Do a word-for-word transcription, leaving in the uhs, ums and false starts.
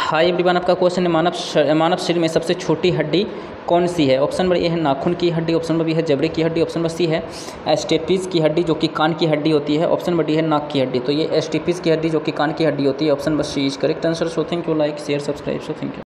Hi everyone, आपका question है मानव श- मानव शरीर में सबसे छोटी हड्डी कौन सी है। ऑप्शन नंबर ए है नाखून की हड्डी, ऑप्शन नंबर बी है जबड़े की हड्डी, ऑप्शन नंबर सी है एस्टेपिस की हड्डी जो कि कान की हड्डी होती है, ऑप्शन नंबर डी है नाक की हड्डी। तो ये एस्टेपिस की हड्डी जो कि कान की हड्डी होती है, option number C is correct answer. So thank you, like share subscribe. So thank you.